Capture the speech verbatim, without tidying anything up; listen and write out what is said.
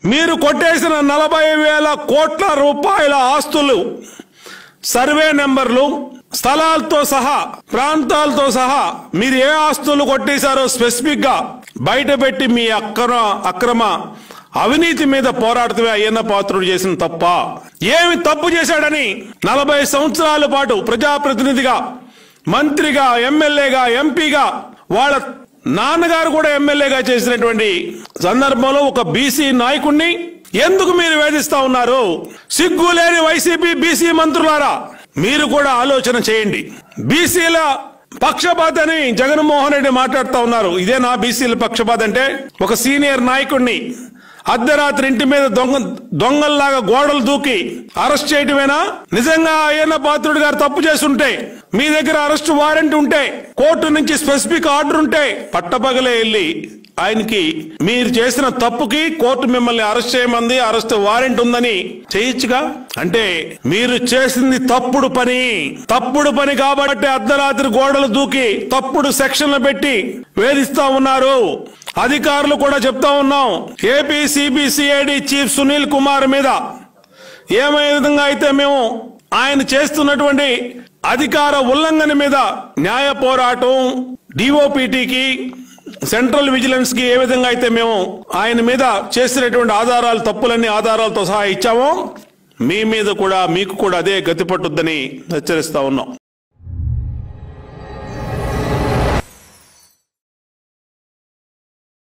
మీరు కొట్టేసిన నలభై వేల కోట్ల రూపాయల ఆస్తులు సర్వే నెంబర్లు స్థలాలతో సహా ప్రాంతాలతో సహా మీరు ఏ ఆస్తులు కొట్టేశారో స్పెసిఫిక్ గా బయట పెట్టి మీ అక్రమ అక్రమ అవినీతి మీద పోరాడుతూ అయ్యన్న పాత్రుడు చేసిన తప్ప ఏమి తప్పు చేశాడని నలభై సంవత్సరాల పాటు ప్రజాప్రతినిధిగా మంత్రిగా ఎమ్మెల్యేగా ఎంపీగా వాళ్ళ నాన్నగారు కూడా ఎమ్మెల్యేగా చేసినటువంటి సందర్భంలో ఒక బీసీ నాయకుడిని ఎందుకు మీరు వేధిస్తా ఉన్నారు? సిగ్గు లేని వైసీపీ బీసీ మంత్రులారా, మీరు కూడా ఆలోచన చేయండి. బీసీల పక్షపాత అని జగన్మోహన్ రెడ్డి మాట్లాడుతూ ఉన్నారు. ఇదే నా బీసీల పక్షపాత అంటే ఒక సీనియర్ నాయకుడిని అర్ధరాత్రి ఇంటి మీద దొంగ దొంగల్లాగా గోడలు దూకి అరెస్ట్ చేయటమేనా? నిజంగా అయ్యన్న పాత్రుడు గారు తప్పు చేస్తుంటే, మీ దగ్గర అరెస్ట్ వారెంట్ ఉంటే, కోర్టు నుంచి స్పెసిఫిక్ ఆర్డర్ ఉంటే పట్టపగలే వెళ్ళి ఆయనకి మీరు చేసిన తప్పుకి కోర్టు మిమ్మల్ని అరెస్ట్ చేయమంది, అరెస్ట్ వారెంట్ ఉందని చేయొచ్చుగా. అంటే మీరు చేసింది తప్పుడు పని తప్పుడు పని కాబట్టి అర్ధరాత్రి గోడలు దూకి తప్పుడు సెక్షన్లు పెట్టి వేధిస్తా ఉన్నారు. అధికారులు కూడా చెప్తా ఉన్నాం, AP CBCID chief Sunil Kumar మీద ఏమే విధంగా అయితే మేము ఆయన చేస్తున్నటువంటి అధికార ఉల్లంఘన మీద న్యాయ పోరాటం డిఓపిటికి సెంట్రల్ విజిలెన్స్ కి ఏ విధంగా అయితే మేము ఆయన మీద చేసినటువంటి ఆధారాలు తప్పులన్నీ ఆధారాలతో సహా ఇచ్చామో మీ మీద కూడా మీకు కూడా అదే గతి పట్టుద్దని హెచ్చరిస్తా ఉన్నాం.